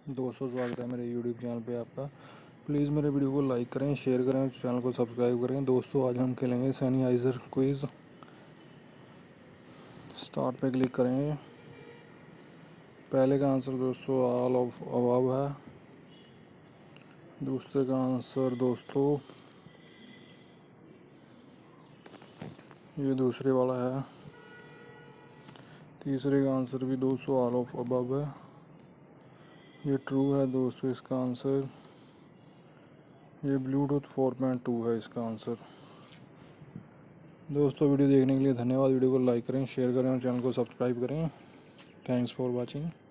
दोस्तों स्वागत है मेरे यूट्यूब चैनल पे आपका। प्लीज़ मेरे वीडियो को लाइक करें, शेयर करें, चैनल को सब्सक्राइब करें। दोस्तों आज हम खेलेंगे सैनहाइजर क्विज़। स्टार्ट पे क्लिक करेंगे। पहले का आंसर दोस्तों ऑल ऑफ अबव है। दूसरे का आंसर दोस्तों ये दूसरे वाला है। तीसरे का आंसर भी दोस्तों ऑल ऑफ अबव है। ये ट्रू है दोस्तों इसका आंसर। ये ब्लूटूथ 4.2 है इसका आंसर। दोस्तों वीडियो देखने के लिए धन्यवाद। वीडियो को लाइक करें, शेयर करें और चैनल को सब्सक्राइब करें। Thanks for watching.